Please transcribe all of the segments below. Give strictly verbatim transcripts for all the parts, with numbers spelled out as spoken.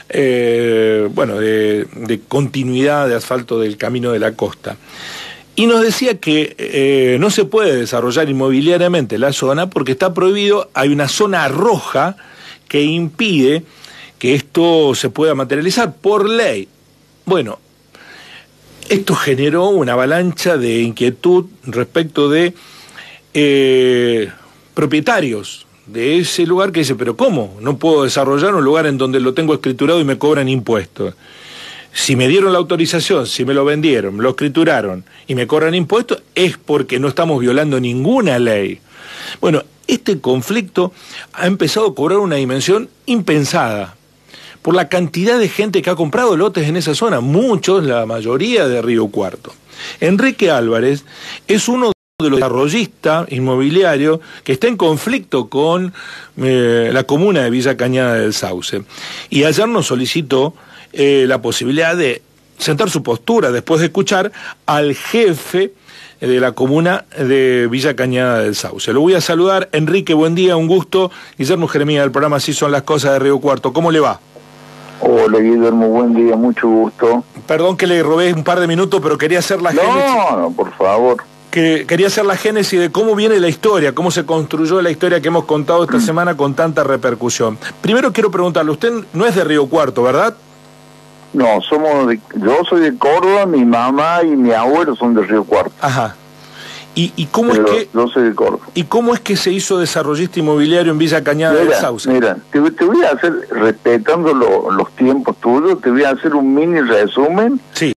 eh, bueno, de, de continuidad de asfalto del Camino de la Costa. Y nos decía que eh, no se puede desarrollar inmobiliariamente la zona porque está prohibido, hay una zona roja que impide que esto se pueda materializar por ley. Bueno, esto generó una avalancha de inquietud respecto de eh, propietarios de ese lugar que dice, pero ¿cómo? No puedo desarrollar un lugar en donde lo tengo escriturado y me cobran impuestos. Si me dieron la autorización, si me lo vendieron, me lo escrituraron y me cobran impuestos, es porque no estamos violando ninguna ley. Bueno, este conflicto ha empezado a cobrar una dimensión impensada por la cantidad de gente que ha comprado lotes en esa zona, muchos, la mayoría de Río Cuarto. Enrique Álvarez es uno de los desarrollistas inmobiliarios que está en conflicto con eh, la comuna de Villa Cañada del Sauce. Y ayer nos solicitó eh, la posibilidad de sentar su postura después de escuchar al jefe de la comuna de Villa Cañada del Sauce. Lo voy a saludar. Enrique, buen día, un gusto. Guillermo Jeremía del programa Así son las cosas de Río Cuarto. ¿Cómo le va? Hola Guillermo, buen día, mucho gusto. Perdón que le robé un par de minutos, pero quería hacer la génesis. No, no, por favor. Que quería hacer la génesis de cómo viene la historia, cómo se construyó la historia que hemos contado esta semana con tanta repercusión. Primero quiero preguntarle, usted no es de Río Cuarto, ¿verdad? No, somos de, yo soy de Córdoba, mi mamá y mi abuelo son de Río Cuarto. Ajá. ¿Y, y cómo Pero es que yo soy de Córdoba. ¿Y cómo es que se hizo desarrollista inmobiliario en Villa Cañada mira, del Sauce? Mira, te, te voy a hacer, respetando lo, los tiempos tuyos, te voy a hacer un mini resumen. Sí.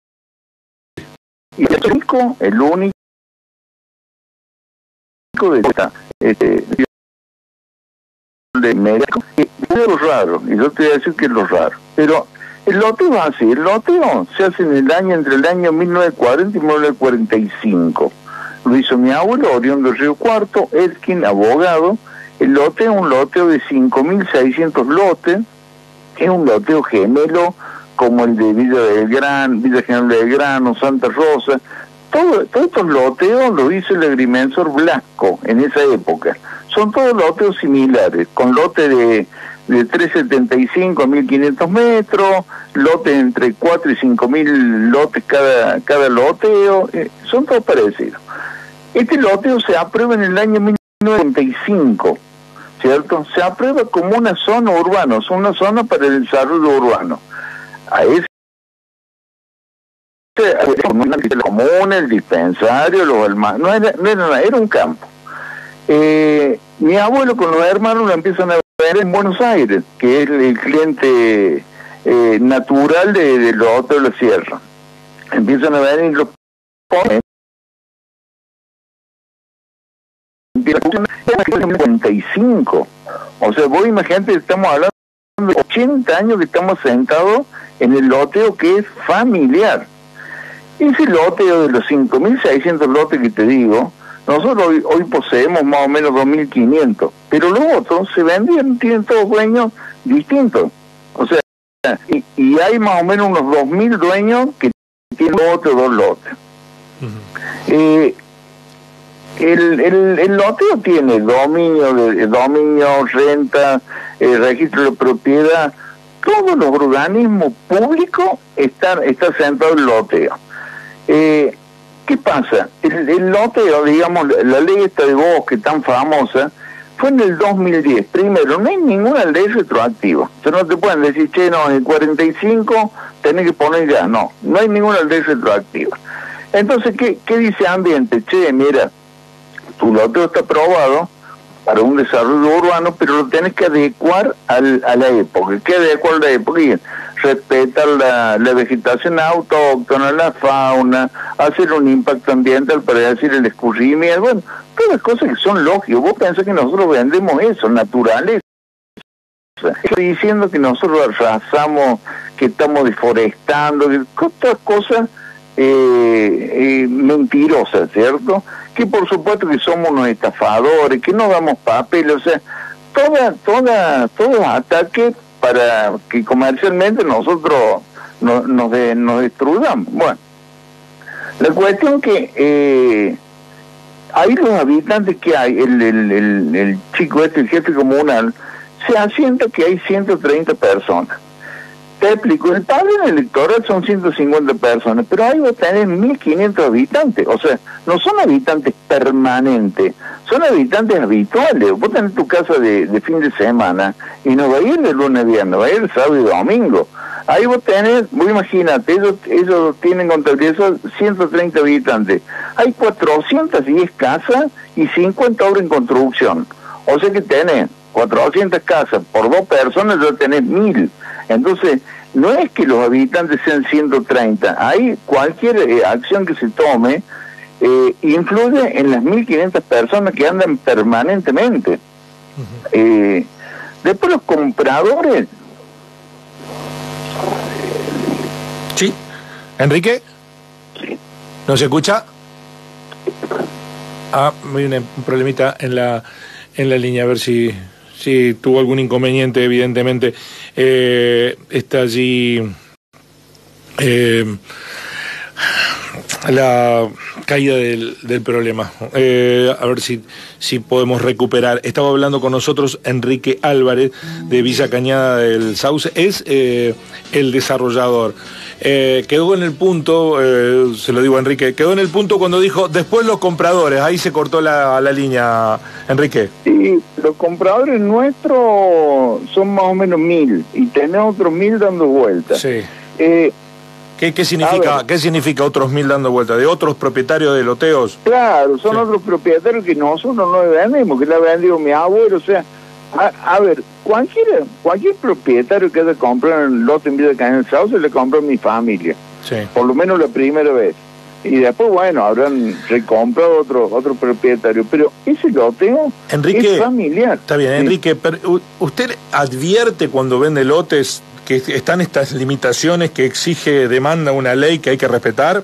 Y el único, el único de esta, este, de médico, es lo raro, y yo te voy a decir que es lo raro. Pero el loteo es así, el loteo se hace en el año, entre el año mil novecientos cuarenta y mil novecientos cuarenta y cinco. Lo hizo mi abuelo, oriundo de Río Cuarto, Elkin, abogado. El loteo es un loteo de cinco mil seiscientos lotes, es un loteo gemelo como el de Villa del Gran, Villa General del Grano, Santa Rosa. Todo, todos estos loteos lo hizo el agrimensor Blasco en esa época. Son todos loteos similares, con lote de, de trescientos setenta y cinco a mil quinientos metros, lotes entre cuatro y cinco mil lotes cada, cada loteo, eh, son todos parecidos. Este loteo se aprueba en el año mil novecientos noventa y cinco, ¿cierto? Se aprueba como una zona urbana, es una zona para el desarrollo urbano. A ese la comuna, el dispensario, los almacenes, no era, no era nada, era un campo. Eh, mi abuelo con los hermanos lo empiezan a ver en Buenos Aires, que es el cliente eh, natural de, de los otros de la sierra. Empiezan a ver y los ponen. noventa y cinco. O sea, vos imagínate que estamos hablando de ochenta años que estamos sentados en el loteo que es familiar. Ese loteo de los cinco mil seiscientos lotes que te digo, nosotros hoy, hoy poseemos más o menos dos mil quinientos, pero los otros se vendían, tienen todos dueños distintos. O sea, y, y hay más o menos unos dos mil dueños que tienen otros dos lotes. Uh-huh. eh, El, el, el loteo tiene dominio, de, dominio, renta, eh, registro de propiedad. Todos los organismos públicos están, están centrados en el loteo. Eh, ¿Qué pasa? El, el loteo, digamos, la ley esta de bosque tan famosa, fue en el dos mil diez. Primero, no hay ninguna ley retroactiva. O sea, no te pueden decir, che, no, en el cuarenta y cinco tenés que poner ya. No, no hay ninguna ley retroactiva. Entonces, ¿qué, qué dice Ambiente? Che, mira, tu loteo está aprobado para un desarrollo urbano, pero lo tenés que adecuar al, a la época. ¿Qué adecuar a la época? Y respetar la, la vegetación autóctona, la fauna, hacer un impacto ambiental para decir el escurrimiento, bueno, todas cosas que son lógicas. Vos pensás que nosotros vendemos eso, naturaleza. Estoy diciendo que nosotros arrasamos, que estamos deforestando, que todas cosas eh, eh, mentirosas, ¿cierto? Que por supuesto que somos unos estafadores, que no damos papel, o sea, toda, toda, todos ataques para que comercialmente nosotros no, nos, de, nos destruyamos. Bueno, la cuestión que eh, hay los habitantes que hay, el, el, el, el chico este, el jefe comunal, se asienta que hay ciento treinta personas. Te explico, el padrón electoral son ciento cincuenta personas, pero ahí vos tenés mil quinientos habitantes, o sea, no son habitantes permanentes, son habitantes habituales. Vos tenés tu casa de, de fin de semana y no va a ir de lunes a viernes, va a ir sábado y domingo. Ahí vos tenés, vos imagínate, ellos, ellos tienen contabilidad ciento treinta habitantes. Hay cuatrocientas diez casas y cincuenta obras en construcción. O sea que tenés cuatrocientas casas por dos personas, ya tenés mil. Entonces, no es que los habitantes sean ciento treinta, hay cualquier eh, acción que se tome eh, influye en las mil quinientas personas que andan permanentemente. Uh-huh. eh, después los compradores. Sí. ¿Enrique? Sí. ¿No se escucha? Ah, hay un problemita en la, en la línea, a ver si... Sí, tuvo algún inconveniente, evidentemente. Eh, está allí eh, la caída del, del problema. Eh, a ver si, si podemos recuperar. Estaba hablando con nosotros Enrique Álvarez, de Villa Cañada del Sauce. Es eh, el desarrollador. Eh, quedó en el punto, eh, se lo digo a Enrique, quedó en el punto cuando dijo, después los compradores, ahí se cortó la, la línea, Enrique. Sí, los compradores nuestros son más o menos mil, y tenemos otros mil dando vueltas. Sí. Eh, ¿Qué, qué, significa, ¿Qué significa otros mil dando vueltas? ¿De otros propietarios de loteos? Claro, son sí. otros propietarios que nosotros no le vendemos, que le ha vendido mi abuelo, o sea... A, a ver, cualquier, cualquier propietario que haya comprado el lote en Villa Cañada del Sauce le compró a mi familia, sí. por lo menos la primera vez. Y después, bueno, habrán recomprado otro otro propietario, pero ese loteo Enrique, es familiar. Está bien, ¿sí? Enrique, pero ¿usted advierte cuando vende lotes que están estas limitaciones que exige, demanda una ley que hay que respetar?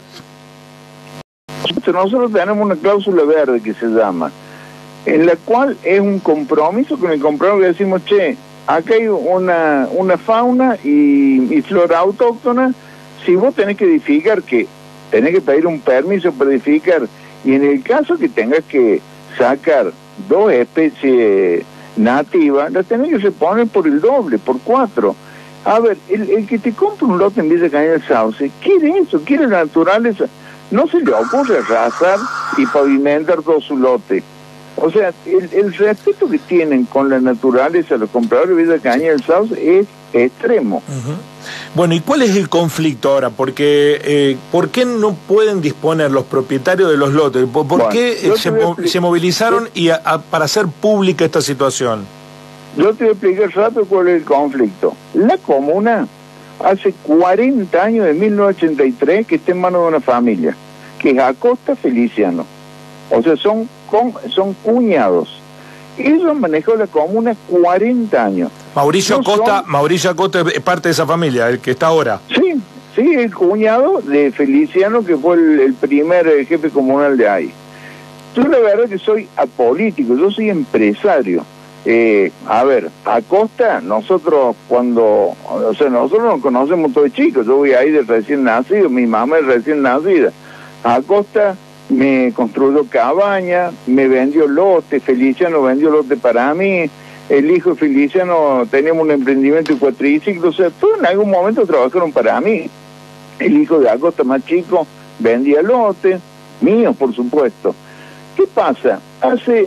Nosotros tenemos una cláusula verde que se llama, en la cual es un compromiso con el comprador que decimos, che, acá hay una, una fauna y, y flora autóctona, si vos tenés que edificar, que tenés que pedir un permiso para edificar, y en el caso que tengas que sacar dos especies nativas, las tenés que reponer por el doble, por cuatro. A ver, el, el que te compra un lote en Villa Cañada del Sauce, quiere eso, quiere la naturaleza, no se le ocurre arrasar y pavimentar todo su lote. O sea, el, el respeto que tienen con la naturaleza los compradores de Villa Cañada del Sauce es extremo. Uh-huh. Bueno, ¿y cuál es el conflicto ahora? Porque, eh, ¿por qué no pueden disponer los propietarios de los lotes? ¿Por, por bueno, qué se, mo se movilizaron y a, a, para hacer pública esta situación? Yo te voy a explicar rápido cuál es el conflicto. La comuna hace cuarenta años, de mil novecientos ochenta y tres, que está en manos de una familia, que es Acosta Feliciano. O sea, son, con, son cuñados. Ellos han manejado la comuna cuarenta años. Mauricio no Acosta, son... Mauricio Acosta es parte de esa familia, el que está ahora. Sí, sí, el cuñado de Feliciano, que fue el, el primer eh, jefe comunal de ahí. Yo la verdad que soy apolítico, yo soy empresario. Eh, a ver, Acosta, nosotros cuando, o sea, nosotros nos conocemos todos chicos, yo voy ahí de recién nacido, mi mamá es recién nacida. Acosta me construyó cabaña, me vendió lote, Feliciano vendió lote para mí, el hijo de Feliciano teníamos un emprendimiento de cuatriciclos, o sea, todos en algún momento trabajaron para mí. El hijo de Acosta más chico vendía lote, mío por supuesto. ¿Qué pasa? Hace,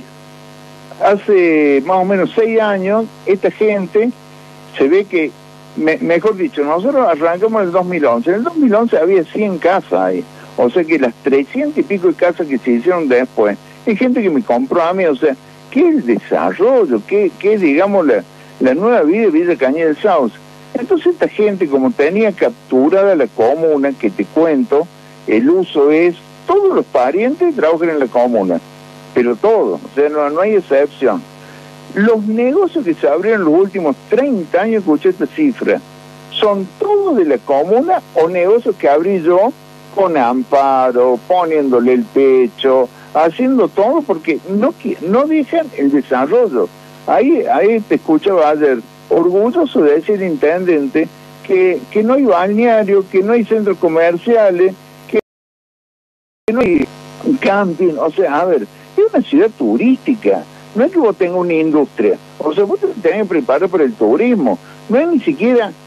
hace más o menos seis años, esta gente se ve que, me, mejor dicho, nosotros arrancamos en el dos mil once, en el dos mil once había cien casas ahí. O sea que las trescientas y pico de casas que se hicieron después, hay gente que me compró a mí, o sea, ¿qué es el desarrollo? ¿Qué, qué es, digamos, la, la nueva vida de Villa Cañada del Sauce? Entonces esta gente, como tenía capturada la comuna, que te cuento, el uso es, todos los parientes trabajan en la comuna, pero todos, o sea, no, no hay excepción. Los negocios que se abrieron en los últimos treinta años, escuché esta cifra, son todos de la comuna o negocios que abrí yo, con amparo, poniéndole el pecho, haciendo todo porque no no dejan el desarrollo. Ahí ahí te escuchaba ayer, orgulloso de decir el intendente que, que no hay balneario, que no hay centros comerciales, que no hay camping, o sea, a ver, es una ciudad turística, no es que vos tengas una industria, o sea, vos te tenés que preparar para el turismo, no es ni siquiera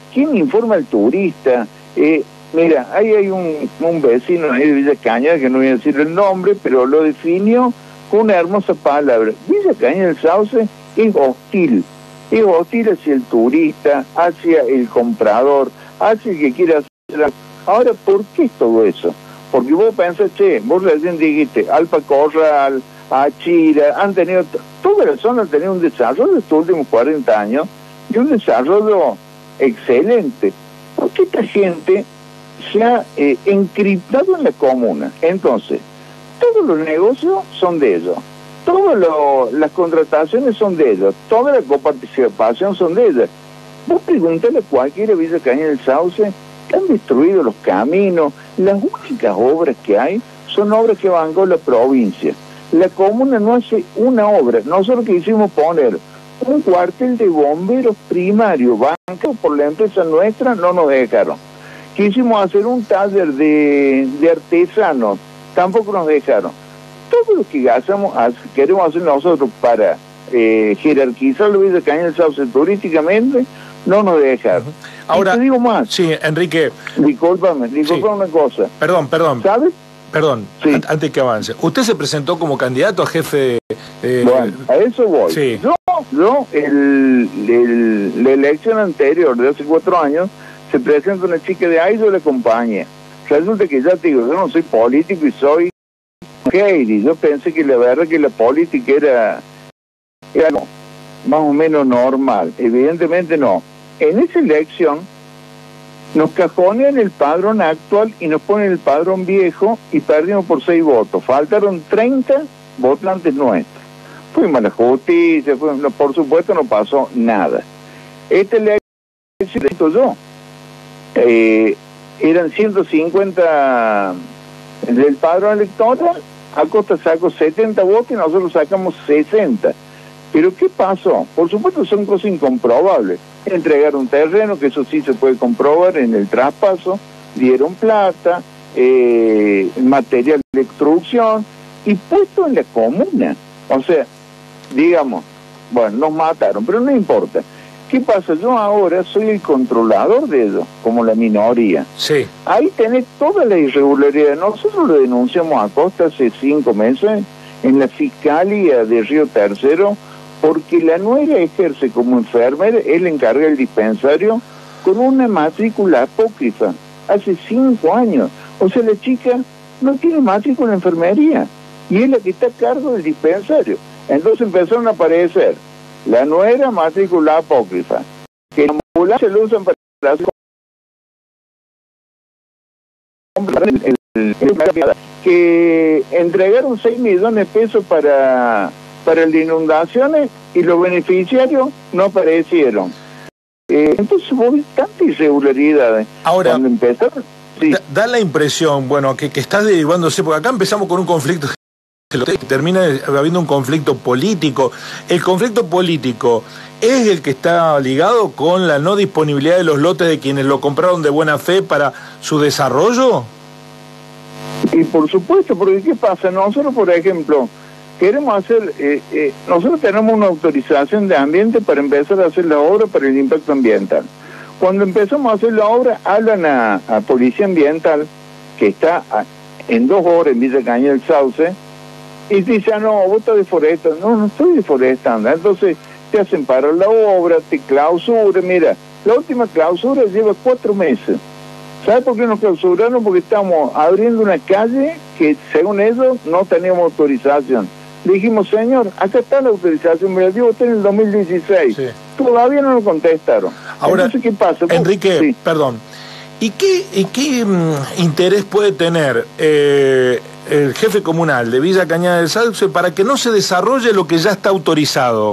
¿Quién informa al turista? Eh, mira, ahí hay un, un vecino ahí de Villa Cañada, que no voy a decir el nombre, pero lo definió con una hermosa palabra. Villa Cañada del Sauce es hostil. Es hostil hacia el turista, hacia el comprador, hacia el que quiere hacer... Ahora, ¿por qué es todo eso? Porque vos pensás, che, vos recién dijiste, Alpa Corral, Achira, han tenido... Toda la zona ha tenido un desarrollo estos últimos cuarenta años, y un desarrollo excelente. Porque esta gente se ha eh, encriptado en la comuna. Entonces, todos los negocios son de ellos. Todas las contrataciones son de ellos, toda la coparticipación son de ellos. Vos preguntale a cualquiera Villa Cañada del Sauce, que han destruido los caminos, las únicas obras que hay son obras que bancó la provincia. La comuna no hace una obra. Nosotros quisimos poner un cuartel de bomberos primario, bancado por la empresa nuestra, no nos dejaron. Quisimos hacer un taller de, de artesanos, tampoco nos dejaron. Todo lo que hacemos, queremos hacer nosotros para eh, jerarquizar la Villa Cañada del Sauce turísticamente, no nos dejan. Ahora, y te digo más. Sí, Enrique. Discúlpame, discúlpame sí. una cosa. Perdón, perdón. ¿Sabes? Perdón, sí. an antes que avance. ¿Usted se presentó como candidato a jefe? Eh, bueno, a eso voy. Sí. Yo, yo el, el, la elección anterior, de hace cuatro años, se presenta una chica de ahí, yo la acompañé. Resulta que ya te digo, yo no soy político y soy... y yo pensé que la verdad que la política era, era no, más o menos normal. Evidentemente no. En esa elección nos cajonean el padrón actual y nos ponen el padrón viejo y perdimos por seis votos. Faltaron treinta votantes nuestros. Fuimos a la justicia, fuimos, no, por supuesto no pasó nada. Esta elección yo eh, eran ciento cincuenta del padrón electoral. Acosta sacó setenta votos y nosotros sacamos sesenta. ¿Pero qué pasó? Por supuesto son cosas incomprobables. Entregaron terreno, que eso sí se puede comprobar en el traspaso, dieron plata, eh, material de instrucción, y puesto en la comuna. O sea, digamos, bueno, nos mataron, pero no importa. ¿Qué pasa? Yo ahora soy el controlador de ellos, como la minoría. Sí. Ahí tenés toda la irregularidad. Nosotros lo denunciamos a Acosta hace cinco meses en la Fiscalía de Río Tercero, porque la nuera ejerce como enfermera, él encarga el dispensario con una matrícula apócrifa, hace cinco años. O sea, la chica no tiene matrícula en enfermería, y es la que está a cargo del dispensario. Entonces empezaron a aparecer la nuera matrícula apócrifa, que la ambulancia lo usan para hacer el, el, el, que entregaron seis millones de pesos para, para las inundaciones y los beneficiarios no aparecieron. Eh, entonces hubo tantas irregularidades. Ahora, cuando empezaron, sí. da, da la impresión, bueno, que, que estás derivándose, porque acá empezamos con un conflicto, termina habiendo un conflicto político. El conflicto político es el que está ligado con la no disponibilidad de los lotes de quienes lo compraron de buena fe para su desarrollo. Y por supuesto, porque ¿qué pasa? Nosotros, por ejemplo, queremos hacer, eh, eh, nosotros tenemos una autorización de ambiente para empezar a hacer la obra para el impacto ambiental. Cuando empezamos a hacer la obra, hablan a, a Policía Ambiental, que está a, en dos horas en Villa Cañada del Sauce, y dice, ah, no, vos estás deforestando. No, no estoy deforestando. Entonces te hacen parar la obra, te clausuran. Mira, la última clausura lleva cuatro meses. ¿Sabes por qué nos clausuraron? Porque estamos abriendo una calle que, según ellos, no teníamos autorización. Le dijimos, señor, acá está la autorización, me la dio usted en el dos mil dieciséis. Sí. Todavía no lo contestaron. Ahora, entonces, ¿qué pasa? Enrique, sí. perdón, ¿y qué, y qué um, interés puede tener eh, el jefe comunal de Villa Cañada del Sauce para que no se desarrolle lo que ya está autorizado?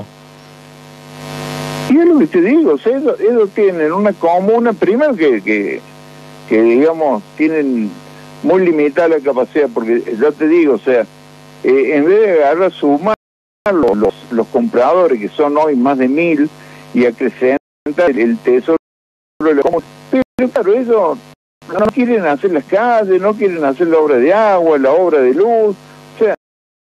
Y es lo que te digo, o sea, ellos, ellos tienen una comuna, primero que, que, que digamos, tienen muy limitada la capacidad, porque ya te digo, o sea, eh, en vez de agarrar sumar los, los, los compradores, que son hoy más de mil, y acrecentar el, el tesoro, pero claro, ellos no quieren hacer las calles, no quieren hacer la obra de agua, la obra de luz, o sea,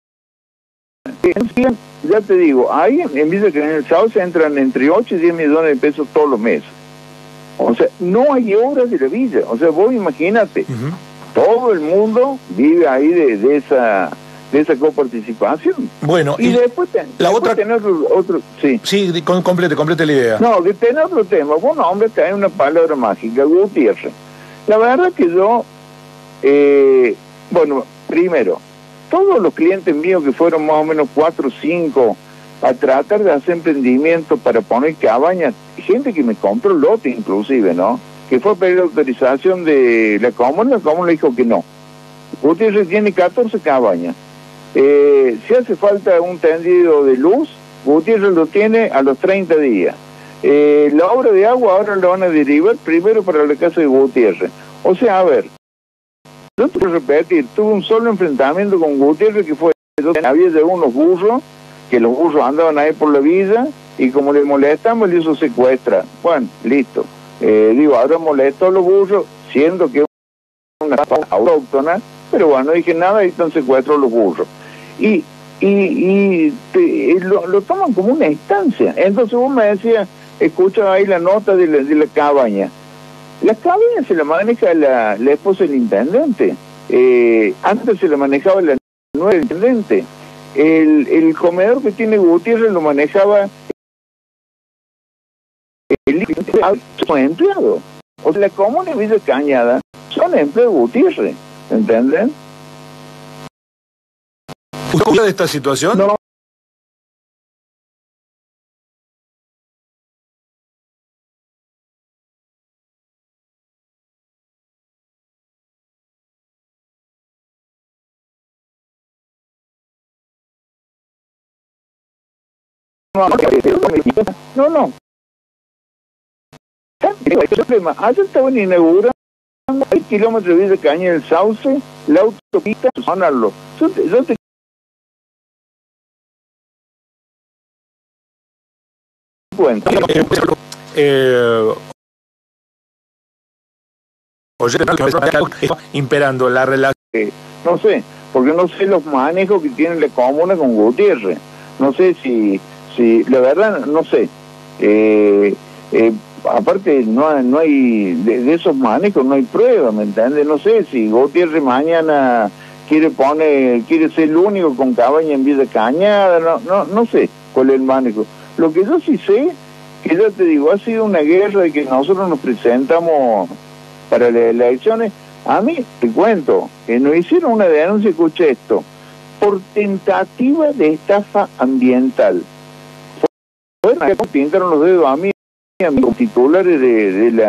ya te digo, ahí en Villa Cañada del Sauce entran entre ocho y diez millones de pesos todos los meses. O sea, no hay obras de la villa. O sea, vos imagínate, uh-huh. todo el mundo vive ahí de, de esa de esa coparticipación. Bueno, y, y después, ten, la después otra... tener otro, otro... Sí, sí con, complete, complete la idea. No, que tiene otro tema. Bueno, hombre, que hay una palabra mágica, Gutiérrez. La verdad que yo, eh, bueno, primero, todos los clientes míos que fueron más o menos cuatro o cinco a tratar de hacer emprendimientos para poner cabañas, gente que me compró lote inclusive, ¿no? Que fue a pedir autorización de la comuna, la comuna le dijo que no. Gutiérrez tiene catorce cabañas. Eh, si hace falta un tendido de luz, Gutiérrez lo tiene a los treinta días. Eh, la obra de agua ahora la van a derivar primero para la casa de Gutiérrez. O sea, a ver, yo te voy a repetir, tuve un solo enfrentamiento con Gutiérrez que fue, había de unos burros, que los burros andaban ahí por la villa, y como le molestamos, le hizo secuestra. Bueno, listo. Eh, digo, ahora molestó a los burros, siendo que es una autóctona, pero bueno, no dije nada y están secuestrados los burros. Y y, y te, lo, lo toman como una instancia. Entonces vos me decías, escucha ahí la nota de la, de la cabaña. La cabaña se la maneja la, la esposa del intendente. Eh, antes se la manejaba la nueva intendente. El, el comedor que tiene Gutiérrez lo manejaba el empleado. O sea, la comuna de Villa Cañada son empleados de Gutiérrez, ¿entienden? ¿Usted habla de esta situación? No. No, no. Ayer estaban inaugurando el kilómetro de Villa Caña del Sauce, la autopista, sonarlo. Yo te, yo te cuento. Eh, oye, imperando la relación. Eh, no sé, porque no sé los manejos que tiene la comuna con Gutiérrez. No sé si, si la verdad, no sé. Eh, eh, aparte, no, no hay, de, de esos manejos no hay pruebas, ¿me entiendes? No sé si Gutiérrez mañana quiere poner, quiere ser el único con cabaña en Villa Cañada, no, no, no sé cuál es el manejo. Lo que yo sí sé, que yo te digo, ha sido una guerra de que nosotros nos presentamos para las elecciones. A mí, te cuento, que nos hicieron una denuncia, escuché esto, por tentativa de estafa ambiental. Fueron que pintaron los dedos a mí, a mis titulares de, de, la,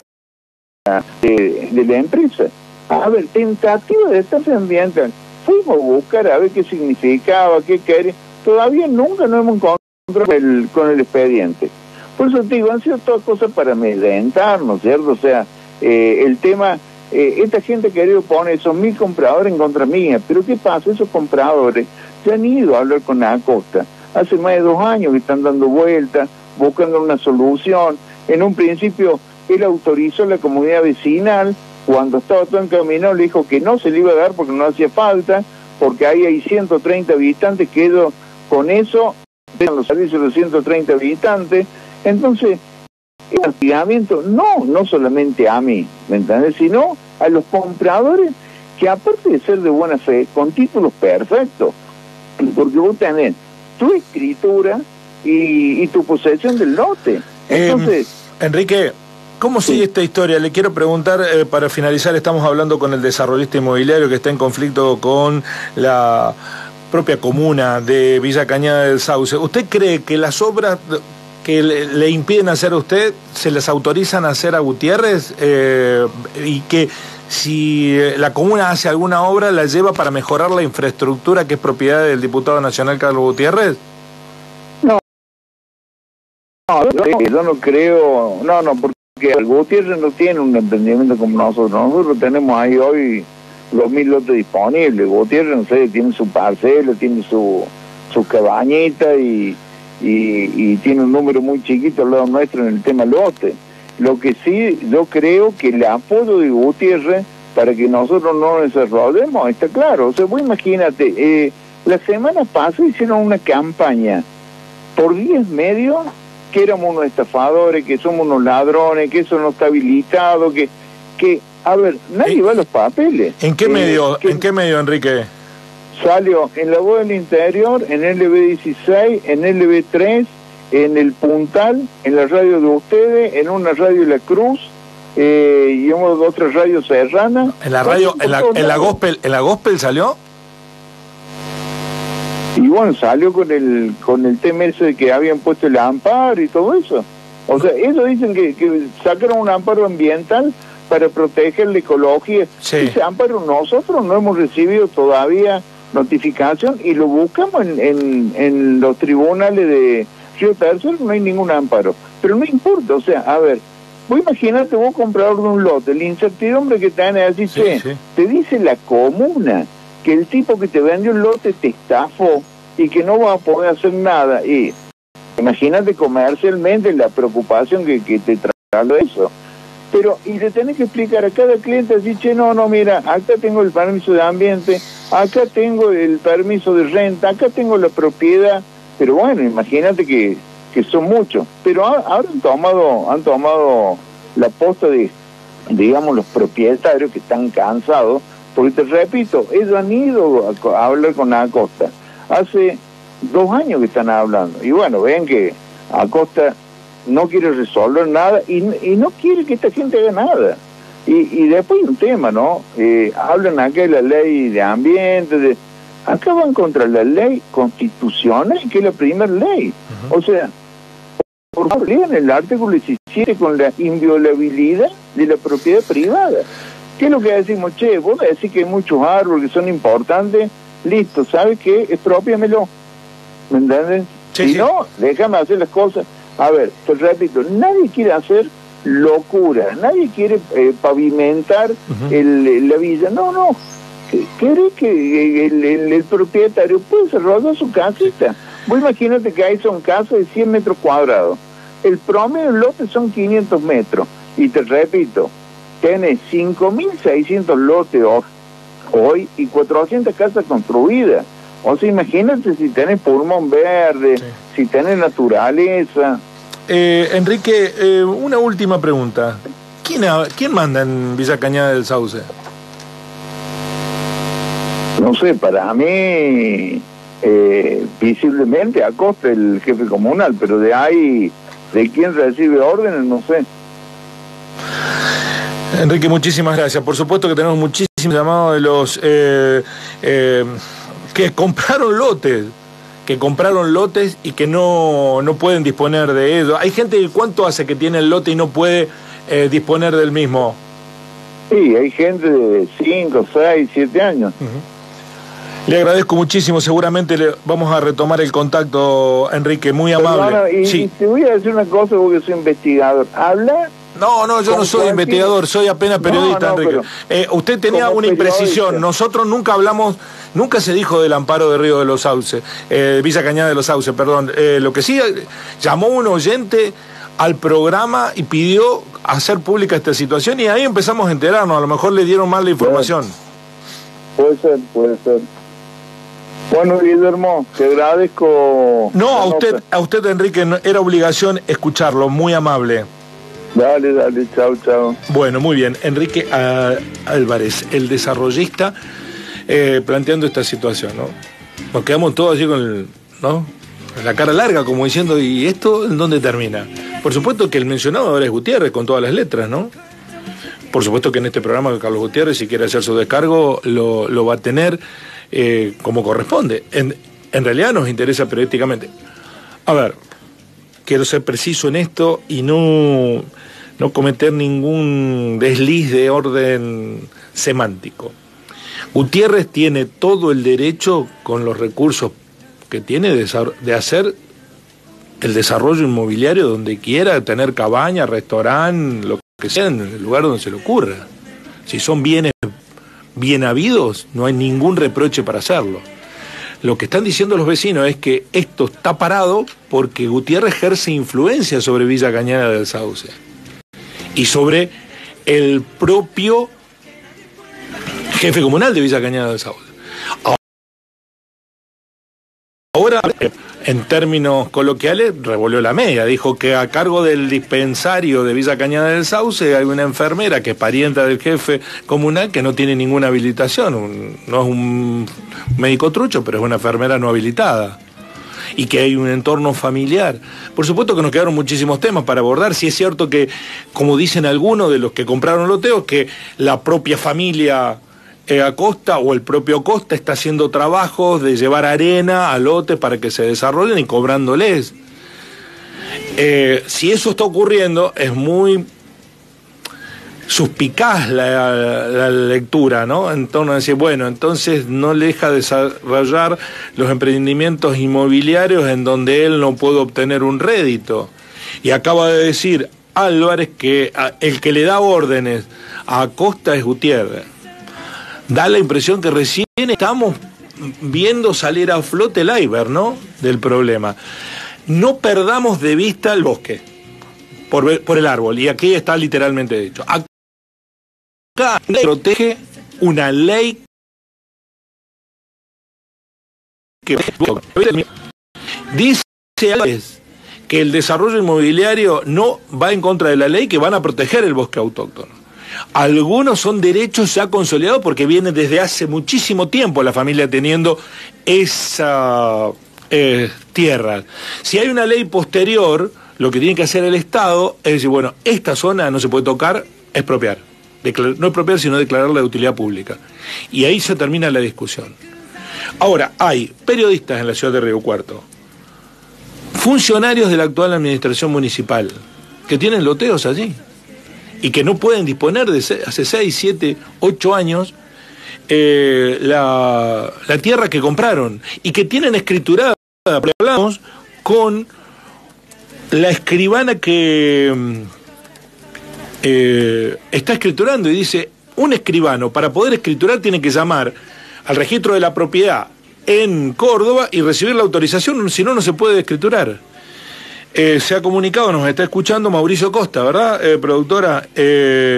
de, de la empresa. A ver, tentativa de estafa ambiental. Fuimos a buscar a ver qué significaba, qué quería. Todavía nunca nos hemos encontrado con el, con el expediente. Por eso te digo, han sido todas cosas para amedrentar, ¿no es cierto? O sea, eh, el tema... Eh, esta gente que ha querido poner esos mil compradores en contra mía, pero ¿qué pasa? Esos compradores se han ido a hablar con la Acosta. Hace más de dos años que están dando vueltas, buscando una solución. En un principio, él autorizó la comunidad vecinal, cuando estaba todo encaminado le dijo que no se le iba a dar porque no hacía falta, porque ahí hay ciento treinta habitantes, que ellos con eso dejan los servicios de los ciento treinta habitantes. Entonces, el hostigamiento, no, no solamente a mí, ¿me entiendes? Sino a los compradores que, aparte de ser de buena fe, con títulos perfectos, porque vos tenés tu escritura y, y tu posesión del lote. Entonces, eh, Enrique, ¿cómo sigue sí. esta historia? Le quiero preguntar, eh, para finalizar, estamos hablando con el desarrollista inmobiliario que está en conflicto con la propia comuna de Villa Cañada del Sauce. ¿Usted cree que las obras que le, le impiden hacer a usted, se les autorizan a hacer a Gutiérrez, eh, y que si la comuna hace alguna obra la lleva para mejorar la infraestructura que es propiedad del diputado nacional Carlos Gutiérrez? No, no, yo no creo, no, no, porque el Gutiérrez no tiene un emprendimiento como nosotros. Nosotros tenemos ahí hoy dos mil lotes disponibles. Gutiérrez, no sé, tiene su parcela, tiene su, su cabañita y Y, y tiene un número muy chiquito al lado nuestro en el tema lote. Lo que sí, yo creo que el apoyo de Gutiérrez para que nosotros no nos desarrollemos está claro. O sea, vos imagínate, eh, la semana pasada hicieron una campaña por diez medios que éramos unos estafadores, que somos unos ladrones, que eso no está habilitado, que, que a ver, nadie va a los papeles. ¿En qué eh, medio, que, en qué medio, Enrique? Salió en La Voz del Interior, en L B dieciséis, en L B tres, en El Puntal, en la radio de ustedes, en una radio de La Cruz, eh, y en otra radio serrana. ¿En la radio, en la, en la gospel, en la gospel salió? Y bueno, salió con el con el tema ese de que habían puesto el amparo y todo eso. O sea, ellos dicen que, que sacaron un amparo ambiental para proteger la ecología. Sí. Ese amparo nosotros no hemos recibido todavía notificación y lo buscamos en, en, en los tribunales de Río Tercero, no hay ningún amparo. Pero no importa, o sea, a ver, vos imaginate vos comprador de un lote, la incertidumbre que tenés, así sí, que sí. te dice la comuna que el tipo que te vendió un lote te estafó y que no va a poder hacer nada. Y imagínate comercialmente la preocupación que, que te trae eso. Pero, y le tenés que explicar a cada cliente así, che, no, no, mira, acá tengo el permiso de ambiente, acá tengo el permiso de renta, acá tengo la propiedad, pero bueno, imagínate que, que son muchos. Pero ahora han tomado, han tomado la posta de, digamos, los propietarios que están cansados, porque te repito, ellos han ido a, a hablar con Acosta. Hace dos años que están hablando. Y bueno, ven que Acosta no quiere resolver nada y, y no quiere que esta gente haga nada. Y, y después hay un tema, ¿no? Eh, hablan acá de la ley de ambiente, de, acá van contra la ley constitucional, que es la primera ley. Uh-huh. O sea, por favor, lean el artículo diecisiete con la inviolabilidad de la propiedad privada. ¿Qué es lo que decimos? Che, vos decís que hay muchos árboles que son importantes, listo, ¿sabes qué? Expropiamelo. ¿Me entiendes? Sí, si sí. no, déjame hacer las cosas. A ver, te repito, nadie quiere hacer locura, nadie quiere eh, pavimentar uh-huh. el, la villa. No, no. ¿Quiere que el, el, el propietario puede desarrollar su casita? Vos imagínate que ahí son casas de cien metros cuadrados. El promedio del lote son quinientos metros. Y te repito, tenés cinco mil seiscientos lotes hoy y cuatrocientas casas construidas. O sea, imagínate si tenés pulmón verde, sí. si tenés naturaleza. Eh, Enrique, eh, una última pregunta. ¿Quién, ha, ¿Quién manda en Villa Cañada del Sauce? No sé, para mí, eh, visiblemente Acosta, el jefe comunal, pero de ahí, de quién recibe órdenes, no sé. Enrique, muchísimas gracias. Por supuesto que tenemos muchísimos llamados de los eh, eh, que compraron lotes, que compraron lotes y que no, no pueden disponer de ellos. Hay gente que ¿cuánto hace que tiene el lote y no puede eh, disponer del mismo? Sí, hay gente de cinco, seis, siete años. Uh-huh. Le agradezco muchísimo, seguramente le vamos a retomar el contacto, Enrique, muy amable. Pero, no, y, sí. y te voy a decir una cosa porque soy investigador. Habla... No, no, yo no soy investigador, soy apenas periodista, no, no, Enrique. Eh, usted tenía una imprecisión, nosotros nunca hablamos, nunca se dijo del amparo de Río de los Sauces, eh, Villa Cañada de los Sauces, perdón. Eh, lo que sí, llamó un oyente al programa y pidió hacer pública esta situación y ahí empezamos a enterarnos, a lo mejor le dieron mal la información. Puede ser, puede ser. Bueno, Guillermo, te agradezco. No, a usted, a usted, Enrique, era obligación escucharlo, muy amable. Dale, dale, chao, chao. Bueno, muy bien. Enrique uh, Álvarez, el desarrollista, eh, planteando esta situación, ¿no? Nos quedamos todos allí con el, ¿no? la cara larga, como diciendo, ¿y esto en dónde termina? Por supuesto que el mencionado ahora es Gutiérrez, con todas las letras, ¿no? Por supuesto que en este programa Carlos Gutiérrez, si quiere hacer su descargo, lo, lo va a tener eh, como corresponde. En, en realidad nos interesa periodísticamente. A ver, quiero ser preciso en esto y no... no cometer ningún desliz de orden semántico. Gutiérrez tiene todo el derecho, con los recursos que tiene, de hacer el desarrollo inmobiliario donde quiera, tener cabaña, restaurante, lo que sea, en el lugar donde se le ocurra. Si son bienes bien habidos, no hay ningún reproche para hacerlo. Lo que están diciendo los vecinos es que esto está parado porque Gutiérrez ejerce influencia sobre Villa Cañada del Sauce y sobre el propio jefe comunal de Villa Cañada del Sauce. Ahora, en términos coloquiales, revolvió la media. Dijo que a cargo del dispensario de Villa Cañada del Sauce hay una enfermera que es parienta del jefe comunal que no tiene ninguna habilitación. Un, no es un médico trucho, pero es una enfermera no habilitada. Y que hay un entorno familiar. Por supuesto que nos quedaron muchísimos temas para abordar. Si es cierto que, como dicen algunos de los que compraron loteos, que la propia familia eh, Acosta o el propio Acosta está haciendo trabajos de llevar arena a lotes para que se desarrollen y cobrándoles. Eh, si eso está ocurriendo, es muy suspicaz la, la lectura, ¿no? En torno a decir, bueno, entonces no le deja desarrollar los emprendimientos inmobiliarios en donde él no puede obtener un rédito. Y acaba de decir Álvarez que a, el que le da órdenes a Acosta es Gutiérrez. Da la impresión que recién estamos viendo salir a flote el iceberg, ¿no?, del problema. No perdamos de vista el bosque por, por el árbol, y aquí está literalmente dicho. Acá protege una ley que dice que el desarrollo inmobiliario no va en contra de la ley, que van a proteger el bosque autóctono. Algunos son derechos ya consolidados porque viene desde hace muchísimo tiempo la familia teniendo esa eh, tierra. Si hay una ley posterior, lo que tiene que hacer el Estado es decir, bueno, esta zona no se puede tocar, expropiar. Declar- no expropiar, sino declararla de utilidad pública. Y ahí se termina la discusión. Ahora, hay periodistas en la ciudad de Río Cuarto, funcionarios de la actual administración municipal, que tienen loteos allí y que no pueden disponer de hace seis, siete, ocho años eh, la, la tierra que compraron y que tienen escriturada, hablamos, con la escribana que eh, está escriturando, y dice, un escribano para poder escriturar tiene que llamar al registro de la propiedad en Córdoba y recibir la autorización, si no, no se puede escriturar. Eh, se ha comunicado, nos está escuchando Mauricio Costa, ¿verdad, eh, productora? Eh,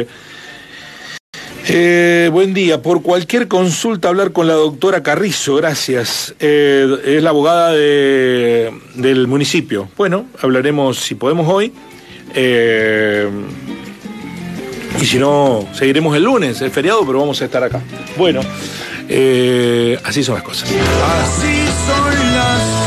eh, buen día. Por cualquier consulta, hablar con la doctora Carrizo, gracias. Eh, es la abogada de, del municipio. Bueno, hablaremos si podemos hoy. Eh, y si no, seguiremos el lunes, es feriado, pero vamos a estar acá. Bueno, eh, así son las cosas. Así son las